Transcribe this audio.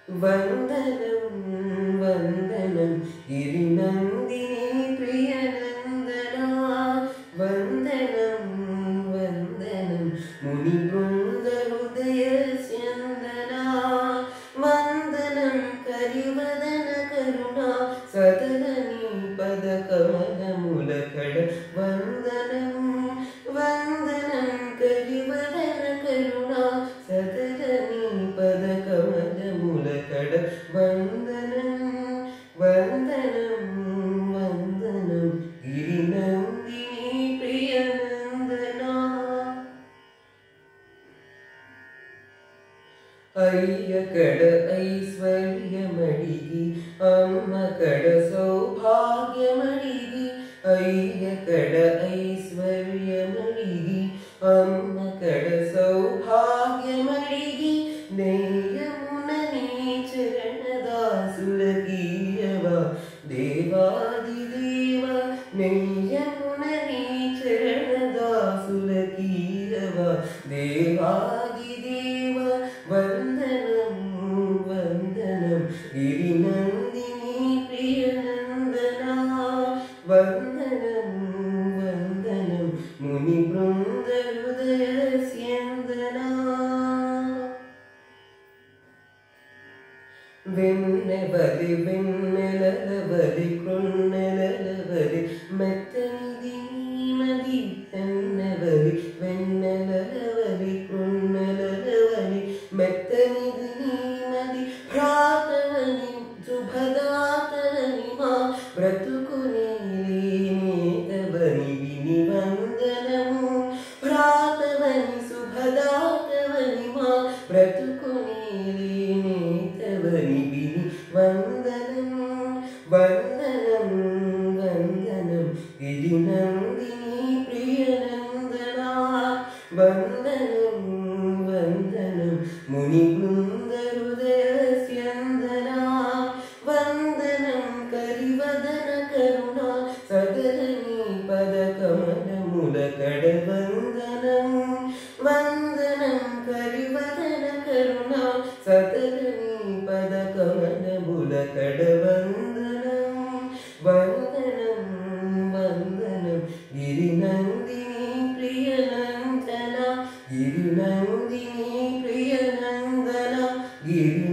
Vandhanam Vandhanam Girinandini Priyanandana Vandhanam Vandhanam Muni Brunda Hudaya Syandana Vandhanam Karivadana Karuna Sadalani Padakamana Mulakada Vandhanam Vandhanam Karivadana Karuna Sadalani Padakamana Mulakada Vandhanam Vandhanam Vandhanam Girinandini Priyanandana Ayyakada Aiswaryamadigi Ammakada Saubhagyamadigi Ayyakada Aiswaryamadigi Ammakada Saubhagyamadigi Neyamunani Charanadasulakiyava Devadideva Neyamunani Charanadasulakiyava Devadideva Vandhanam Vandhanam Girinandini Priyanandana Vandhanam Vandhanam Muni Brunda Hudaya Syandana Vennevali Vennelavali Krunnelavali Mettanidini Madi Tennevali Vennelavali Krunnelavali Mettanidini Madi Pratavani Subhadatavani Ma Pratukuni Netavani Vini Vandhanamu Pratavani Subhadatavani Ma Pratukuni Netavani Vini Vandhanam Vandhanam Vandhanam Girinandini Priyanandana Vandhanam Vandhanam Muni Brunda Hudaya Syandana Vandhanam Karivadana Karuna Sadalani Padakamana Mulakada Vandhanam Vandhanam Karivadana Karuna Sadalani Padakamana Mulakada Vandhanam Vandhanam Vandhanam Girinandini Priyanandana Girinandini Priyanandana Girinandini